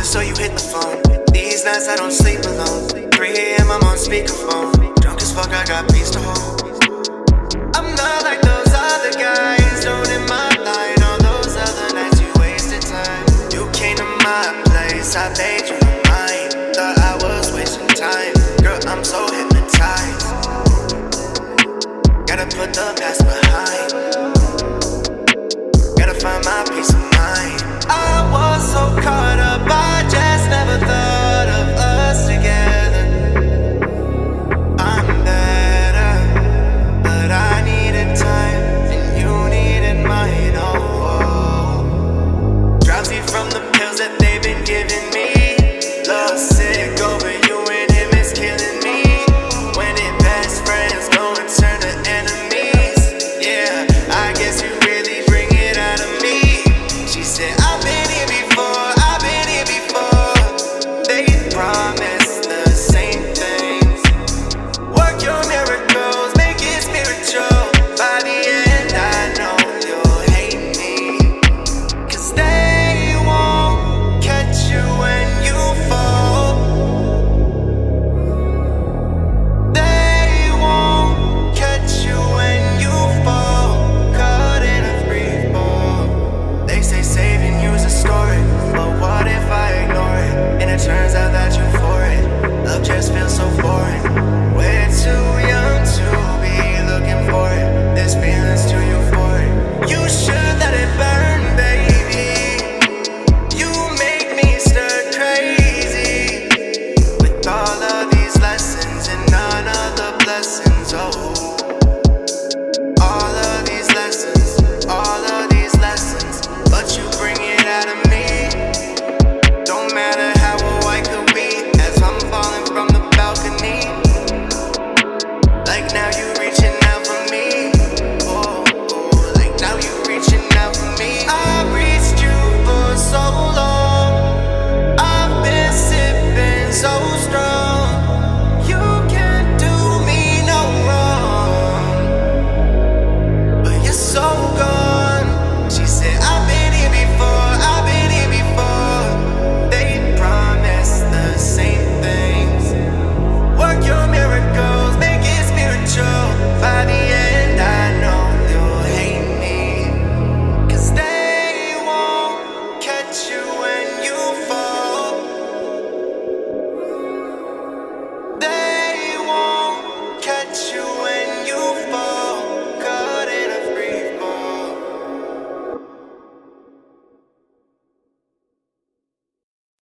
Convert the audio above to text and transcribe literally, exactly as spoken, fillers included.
so you hit the phone. These nights I don't sleep alone. three A M I'm on speakerphone. Drunk as fuck, I got peace to hold. I'm not like those other guys, don't in my line. All those other nights you wasted time. You came to my place, I paid